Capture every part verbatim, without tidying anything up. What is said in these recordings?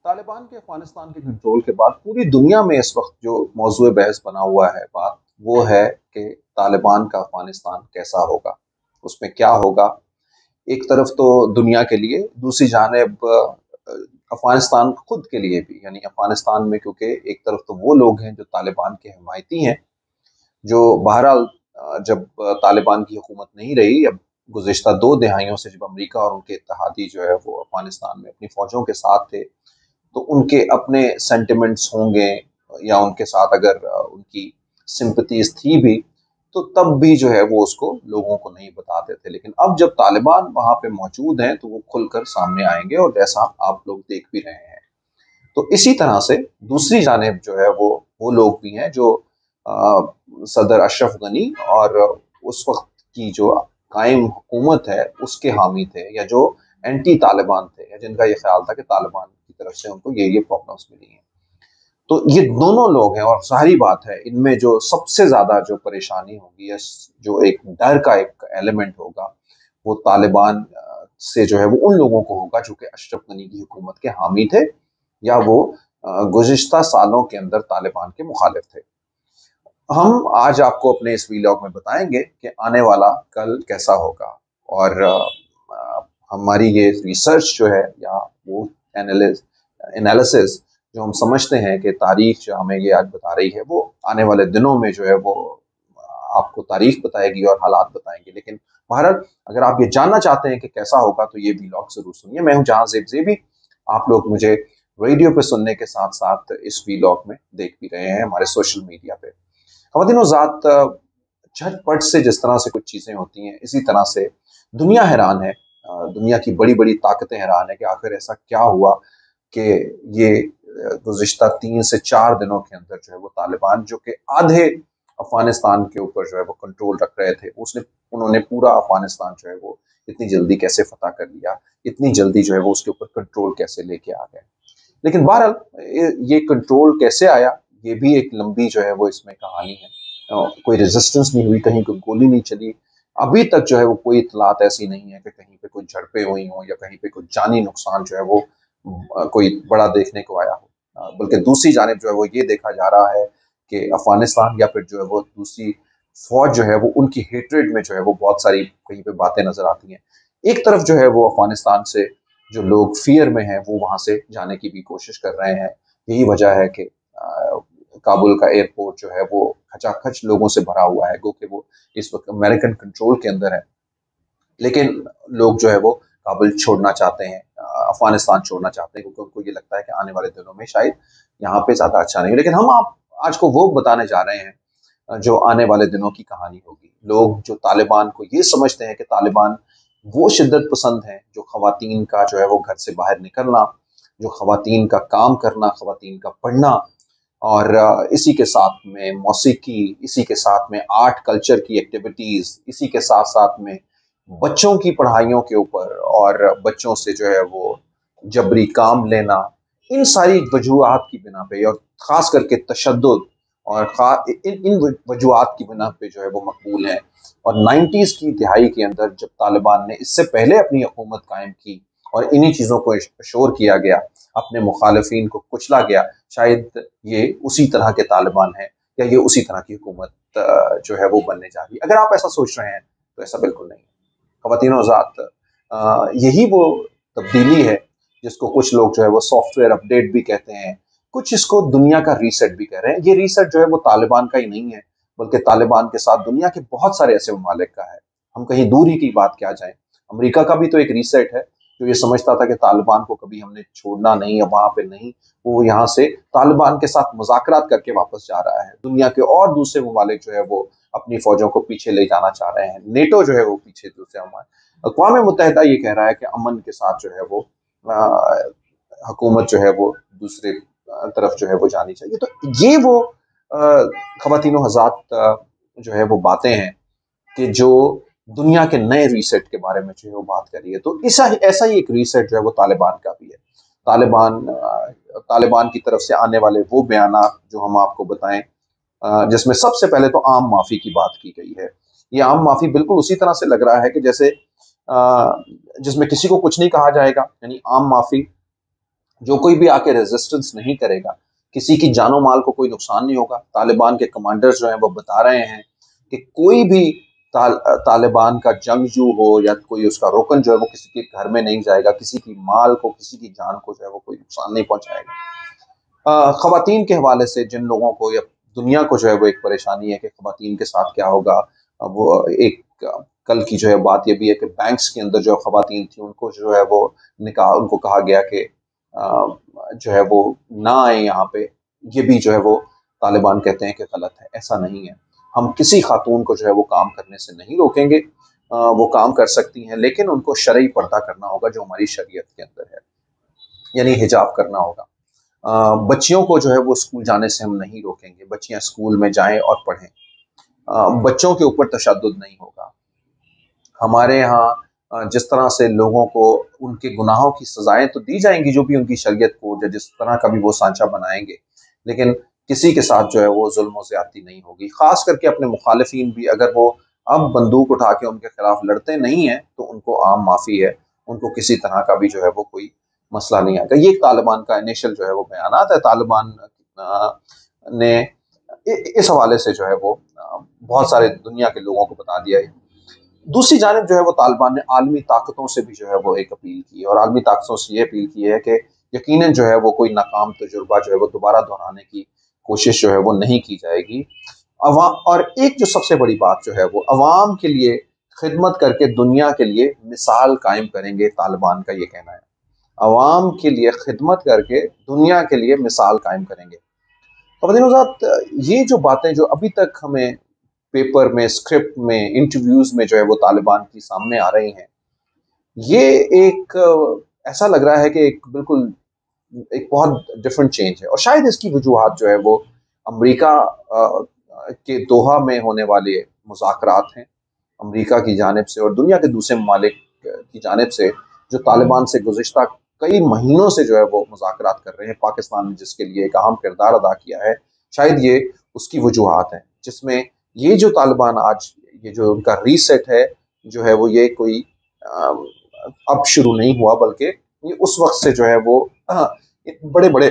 तालिबान के अफगानिस्तान के कंट्रोल के बाद पूरी दुनिया में इस वक्त जो मौजूद बहस बना हुआ है बात वो है कि तालिबान का अफगानिस्तान कैसा होगा, उसमें क्या होगा। एक तरफ तो दुनिया के लिए, दूसरी जानिब अ, अफगानिस्तान खुद के लिए भी, यानी अफगानिस्तान में क्योंकि एक तरफ तो वो लोग हैं जो तालिबान के हिमायती हैं, जो बहरहाल अ, जब तालिबान की हुकूमत नहीं रही, अब गुज़िश्ता दो दहाइयों से जब अमेरिका और उनके इत्तेहादी जो है वो अफगानिस्तान में अपनी फौजों के साथ थे, तो उनके अपने सेंटिमेंट्स होंगे या उनके साथ अगर अ, उनकी सिंपथीज थी भी, तो तब भी जो है वो उसको लोगों को नहीं बताते थे। लेकिन अब जब तालिबान वहाँ पे मौजूद हैं तो वो खुलकर सामने आएंगे, और जैसा आप लोग देख भी रहे हैं। तो इसी तरह से दूसरी जानिब जो है वो वो लोग भी हैं जो अ, सदर अशरफ गनी और उस वक्त की जो कायम हुकूमत है उसके हामी थे, या जो एंटी तालिबान थे, या जिनका ये ख्याल था कि तालिबान की तरफ से उनको ये ये प्रॉब्लम्स मिली हैं। तो ये दोनों लोग हैं, और सारी बात है इनमें जो सबसे ज्यादा जो परेशानी होगी या जो एक डर का एक एलिमेंट होगा, वो तालिबान अ, से जो है वो उन लोगों को होगा जो कि अशरफ गनी की हुकूमत के हामी थे, या वो गुज़िश्ता सालों के अंदर तालिबान के मुखालिफ थे। हम आज आपको अपने इस वीलॉग में बताएंगे कि आने वाला कल कैसा होगा, और अ, अ, हमारी ये रिसर्च जो है या वो एनालिसिस जो हम समझते हैं कि तारीख जो हमें ये आज बता रही है, वो आने वाले दिनों में जो है वो आपको तारीख बताएगी और हालात बताएंगे। लेकिन बहरहाल अगर आप ये जानना चाहते हैं कि कैसा होगा तो ये वीलॉग जरूर सुनिए। मैं हूं जहां जेब जेबी। आप लोग मुझे रेडियो पे सुनने के साथ साथ इस वीलॉग में देख भी रहे हैं हमारे सोशल मीडिया पे। ख़वातीनो ज़ात, झटपट से जिस तरह से कुछ चीज़ें होती हैं, इसी तरह से दुनिया हैरान है। अ, दुनिया की बड़ी बड़ी ताकतें हैरान है कि आखिर ऐसा क्या हुआ कि ये गुज़िश्ता तीन से चार दिनों के अंदर जो है वो तालिबान, जो कि आधे अफगानिस्तान के ऊपर जो है वो कंट्रोल रख रहे थे, उसने उन्होंने पूरा अफगानिस्तान जो है वो इतनी जल्दी कैसे फतह कर लिया, इतनी जल्दी जो है वो उसके ऊपर कंट्रोल कैसे लेके आ गए। लेकिन बहरहाल ये कंट्रोल कैसे आया, ये भी एक लंबी जो है वो इसमें कहानी है। अ, कोई रेजिस्टेंस नहीं हुई, कहीं कोई गोली नहीं चली, अभी तक जो है वो कोई इतलात ऐसी नहीं है कि कहीं पे कोई झड़पें हुई हों या कहीं पे कोई जानी नुकसान जो है वो अ, कोई बड़ा देखने को आया हो। अ, बल्कि दूसरी जानिब जो है वो ये देखा जा रहा है कि अफगानिस्तान या फिर जो है वो दूसरी फौज जो है वो उनकी हेट्रेड में जो है वो बहुत सारी कहीं पे बातें नजर आती हैं। एक तरफ जो है वो अफगानिस्तान से जो लोग फियर में हैं वो वहां से जाने की भी कोशिश कर रहे हैं। यही वजह है कि अ, काबुल का एयरपोर्ट जो है वो खचाखच लोगों से भरा हुआ है, गो कि वो इस वक्त अमेरिकन कंट्रोल के अंदर है। लेकिन लोग जो है वो काबुल छोड़ना चाहते हैं, अ, अफगानिस्तान छोड़ना चाहते हैं, क्योंकि उनको ये लगता है कि आने वाले दिनों में शायद यहाँ पे ज्यादा अच्छा नहीं। लेकिन हम आप आज को वो बताने जा रहे हैं अ, जो आने वाले दिनों की कहानी होगी। लोग जो तालिबान को ये समझते हैं कि तालिबान वो शिद्दत पसंद हैं जो खवातीन का जो है वो घर से बाहर निकलना, जो खवातीन का काम करना, खवातीन का पढ़ना, और अ, इसी के साथ में मौसीकी, इसी के साथ में आर्ट कल्चर की एक्टिविटीज, इसी के साथ साथ में बच्चों की पढ़ाइयों के ऊपर, और बच्चों से जो है वो जबरी काम लेना, इन सारी वजूहात की बिना पे, और खास करके तशद्दुद, और खा इन इन वजूहात की बिना पे जो है वो मकबूल है। और नाइन्टीज की दिहाई के अंदर जब तालिबान ने इससे पहले अपनी हुकूमत कायम की और इन्हीं चीज़ों को शोर किया गया, अपने मुखालफिन को कुचला गया, शायद ये उसी तरह के तालिबान हैं, या ये उसी तरह की हुकूमत अ, जो है वो बनने जा रही है। अगर आप ऐसा सोच रहे हैं तो ऐसा बिल्कुल नहीं है। ख़वातीन और ज़ात, अ, यही वो तब्दीली है जिसको कुछ लोग जो है वो सॉफ्टवेयर अपडेट भी कहते हैं, कुछ इसको दुनिया का रीसेट भी कह रहे हैं। ये रीसेट जो है वो तालिबान का ही नहीं है, बल्कि तालिबान के साथ दुनिया के बहुत सारे ऐसे ममालिक का है। हम कहीं दूर ही की बात क्या जाए, अमेरिका का भी तो एक रीसेट है, जो ये समझता था कि तालिबान को कभी हमने छोड़ना नहीं है, वहां पे नहीं, वो यहाँ से तालिबान के साथ मुज़ाकरात करके वापस जा रहा है। दुनिया के और दूसरे ममालिक जो है वो अपनी फौजों को पीछे ले जाना चाह रहे हैं। नेटो जो है वो पीछे दूसरे अक़वाम मुत्तहिदा ये कह रहा है कि अमन के साथ जो है वो हुकूमत जो है वो दूसरे अ, तरफ जो है वो जानी चाहिए। तो ये वो ख़वातीनो हज़रात जो है वो बातें हैं कि जो दुनिया के नए रीसेट के बारे में जो है वो बात कर रही है। तो ऐसा ऐसा ही एक रीसेट जो है वो तालिबान का भी है। तालिबान अ, तालिबान की तरफ से आने वाले वो बयानात जो हम आपको बताएं, अ, जिसमें सबसे पहले तो आम माफ़ी की बात की गई है। ये आम माफ़ी बिल्कुल उसी तरह से लग रहा है कि जैसे अ, जिसमें किसी को कुछ नहीं कहा जाएगा, यानी आम माफ़ी, जो कोई भी आके रेजिस्टेंस नहीं करेगा, किसी की जानो माल को कोई नुकसान नहीं होगा। तालिबान के कमांडर्स जो हैं वो बता रहे हैं कि कोई भी ताल, तालिबान का जंगजू हो या कोई उसका रुकन जो है वो किसी के घर में नहीं जाएगा, किसी की माल को, किसी की जान को जो है वो कोई नुकसान नहीं पहुंचाएगा। ख़वातीन के हवाले से जिन लोगों को या दुनिया को जो है वो एक परेशानी है कि ख़वातीन के साथ क्या होगा, वो एक कल की जो है बात ये भी है कि बैंक्स के अंदर जो ख़वातीन थी उनको जो है वो निकाह उनको कहा गया कि जो है वो ना आए यहाँ पे। ये भी जो है वो तालिबान कहते हैं कि गलत है, ऐसा नहीं है। हम किसी खातून को जो है वो काम करने से नहीं रोकेंगे, वो काम कर सकती हैं, लेकिन उनको शरई पर्दा करना होगा जो हमारी शरीयत के अंदर है, यानी हिजाब करना होगा। बच्चियों को जो है वो स्कूल जाने से हम नहीं रोकेंगे, बच्चियां स्कूल में जाएं और पढ़ें। बच्चों के ऊपर तशद्दुद नहीं होगा। हमारे यहाँ जिस तरह से लोगों को उनके गुनाहों की सजाएं तो दी जाएंगी, जो भी उनकी शरीयत को या जिस तरह का भी वो सांचा बनाएंगे, लेकिन किसी के साथ जो है वो जुल्म और ज्यादती नहीं होगी। खास करके अपने मुखालिफिन भी अगर वो अब बंदूक उठा के उनके खिलाफ लड़ते नहीं हैं तो उनको आम माफ़ी है, उनको किसी तरह का भी जो है वो कोई मसला नहीं आएगा। ये तालिबान का इनिशियल जो है वो बयानात है। तालिबान ने इस हवाले से जो है वो बहुत सारे दुनिया के लोगों को बता दिया है। दूसरी जानिब जो है वो तालिबान ने आलमी ताकतों से भी जो है वो एक अपील की है, और आलमी ताकतों से ये अपील की है कि यकीनन जो है वो कोई नाकाम तजुर्बा जो है वो दोबारा दोहराने की कोशिश जो है वो नहीं की जाएगी। अवाम, और एक जो सबसे बड़ी बात जो है वो अवाम के लिए खिदमत करके दुनिया के लिए मिसाल कायम करेंगे, तालिबान का ये कहना है। अवाम के लिए खिदमत करके दुनिया के लिए मिसाल कायम करेंगे। तो ये जो बातें जो अभी तक हमें पेपर में, स्क्रिप्ट में, इंटरव्यूज में जो है वो तालिबान की सामने आ रही हैं, ये एक ऐसा लग रहा है कि एक बिल्कुल एक बहुत डिफरेंट चेंज है। और शायद इसकी वजूहात जो है वो अमेरिका के दोहा में होने वाले मुज़ाकरात हैं, अमेरिका की जानिब से और दुनिया के दूसरे ममालिक की जानिब से जो तालिबान से गुज़िश्ता कई महीनों से जो है वो मुज़ाकरात कर रहे हैं। पाकिस्तान ने जिसके लिए एक अहम किरदार अदा किया है, शायद ये उसकी वजूहात हैं, जिसमें ये जो तालिबान आज ये जो उनका रीसेट है जो है वो ये कोई अब शुरू नहीं हुआ, बल्कि ये उस वक्त से जो है वो बड़े बड़े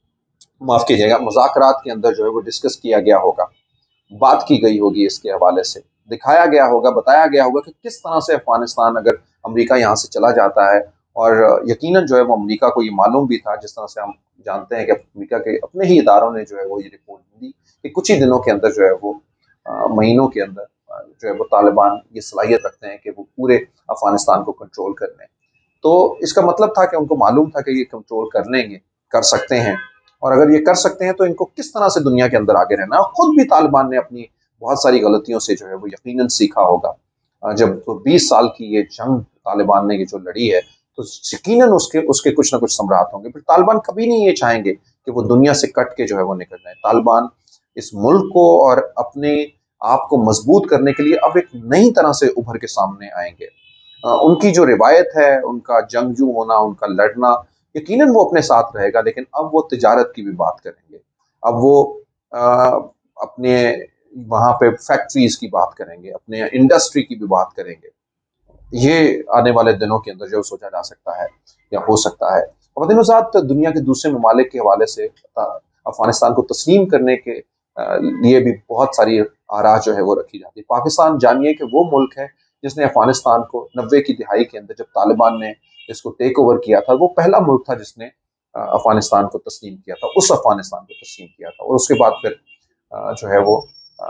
माफ़ कीजिएगा मुज़ाकरात के अंदर जो है वो डिस्कस किया गया होगा, बात की गई होगी, इसके हवाले से दिखाया गया होगा, बताया गया होगा कि किस तरह से अफगानिस्तान अगर अमेरिका यहाँ से चला जाता है। और यकीनन जो है वो अमेरिका को ये मालूम भी था, जिस तरह से हम जानते हैं कि अमेरिका के अपने ही इदारों ने जो है वो ये रिपोर्ट दी कि कुछ ही दिनों के अंदर जो है वो महीनों के अंदर जो है वो तालिबान ये सलाहियत रखते हैं कि वो पूरे अफगानिस्तान को कंट्रोल कर लें। तो इसका मतलब था कि उनको मालूम था कि ये कंट्रोल कर लेंगे, कर सकते हैं, और अगर ये कर सकते हैं तो इनको किस तरह से दुनिया के अंदर आगे रहना है। खुद भी तालिबान ने अपनी बहुत सारी गलतियों से जो है वो यकीनन सीखा होगा। जब बीस साल की ये जंग तालिबान ने ये जो लड़ी है, तो यकीनन उसके उसके कुछ ना कुछ समरात होंगे। फिर तालिबान कभी नहीं ये चाहेंगे कि वो दुनिया से कट के जो है वो निकल जाए। तालिबान इस मुल्क को और अपने आप को मजबूत करने के लिए अब एक नई तरह से उभर के सामने आएंगे। उनकी जो रिवायत है, उनका जंगजू होना, उनका लड़ना, यकीनन वो अपने साथ रहेगा, लेकिन अब वो तिजारत की भी बात करेंगे। अब वो आ, अपने वहाँ पे फैक्ट्रीज की बात करेंगे, अपने इंडस्ट्री की भी बात करेंगे। ये आने वाले दिनों के अंदर जो सोचा जा सकता है या हो सकता है। और साथ दुनिया के दूसरे ममालिक के हवाले से अफगानिस्तान को तस्लीम करने के लिए भी बहुत सारी आरा जो है वो रखी जाती है। पाकिस्तान जानिए कि वो मुल्क है जिसने अफगानिस्तान को नब्बे की दिहाई के अंदर जब तालिबान ने इसको टेक ओवर किया था, वो पहला मुल्क था जिसने अफगानिस्तान को तस्लीम किया था, उस अफगानिस्तान को तस्लीम किया था। और उसके बाद फिर जो है वो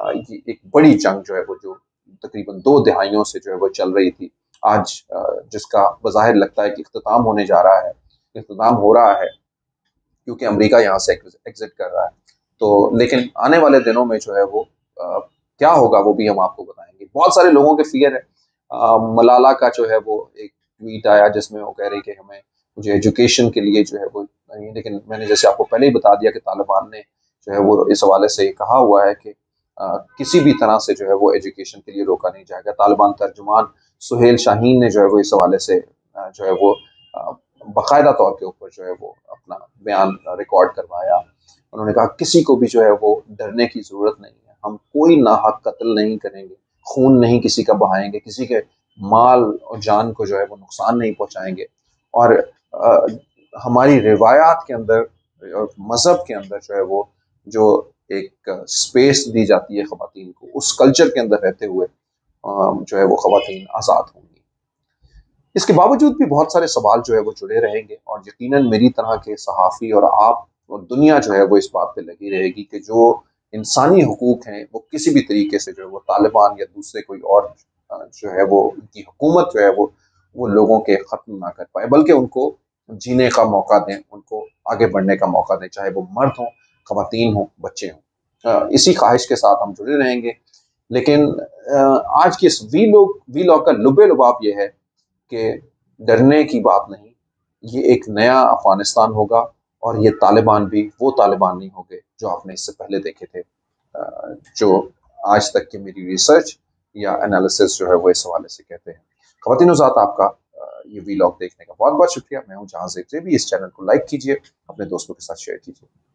एक बड़ी जंग जो है वो जो तकरीबन दो दिहाइयों से जो है वो चल रही थी, आज जिसका बज़ाहिर लगता है कि इख्तिताम होने जा रहा है, इख्तिताम हो रहा है क्योंकि अमेरिका यहाँ से एग्जिट कर रहा है। तो लेकिन आने वाले दिनों में जो है वो आ, क्या होगा वो भी हम आपको बताएंगे। बहुत सारे लोगों के फियर है। आ, मलाला का जो है वो एक ट्वीट आया जिसमें वो कह रही कि हमें मुझे एजुकेशन के लिए जो है वो नहीं, लेकिन मैंने जैसे आपको पहले ही बता दिया कि तालिबान ने जो है वो इस हवाले से कहा हुआ है कि आ, किसी भी तरह से जो है वो एजुकेशन के लिए रोका नहीं जाएगा। तालिबान तर्जुमान सुहेल शाहीन ने जो है वो इस हवाले से जो है वो बाकायदा तौर के ऊपर जो है वो अपना बयान रिकॉर्ड करवाया। उन्होंने कहा किसी को भी जो है वो डरने की ज़रूरत नहीं है, हम कोई नाहक कत्ल नहीं करेंगे, खून नहीं किसी का बहाएंगे, किसी के माल और जान को जो है वो नुकसान नहीं पहुंचाएंगे। और ہماری روایات کے اندر اور مذہب کے اندر جو ہے وہ جو ایک اسپیس دی جاتی ہے خواتین کو، اس کلچر کے اندر رہتے ہوئے جو ہے وہ خواتین آزاد ہوں گی۔ اس کے باوجود بھی بہت سارے سوال جو ہے وہ جڑے رہیں گے، اور یقیناً میری طرح کے صحافی اور آپ اور دنیا جو ہے وہ اس بات پہ لگی رہے گی کہ جو انسانی حقوق ہیں وہ کسی بھی طریقے سے جو ہے وہ طالبان یا دوسرے کوئی اور جو ہے وہ ان کی حکومت جو ہے وہ وہ لوگوں کے ختم نہ کر پائے، بلکہ ان کو جینے کا موقع دیں، ان کو آگے بڑھنے کا موقع دیں، چاہے وہ مرد ہوں، خواتین ہوں، بچے ہوں۔ اسی خواہش کے ساتھ ہم جڑے رہیں گے۔ لیکن آج کی اس وی لوگ وی لاگ کا لب لباب یہ ہے کہ ڈرنے کی بات نہیں، یہ ایک نیا افغانستان ہوگا، اور یہ طالبان بھی وہ طالبان نہیں ہوں گے جو آپ نے اس سے پہلے دیکھے تھے، جو آج تک کی میری ریسرچ یا انالیسس جو ہے وہ اس حوالے سے کہتے ہیں۔ خواتین و ذات، آپ کا یہ وی لاگ دیکھنے کا بہت بہت شکریہ۔ میں ہوں جہاں سے بھی اس چینل کو لائک کیجیے، اپنے دوستوں کے ساتھ شیئر کیجیے۔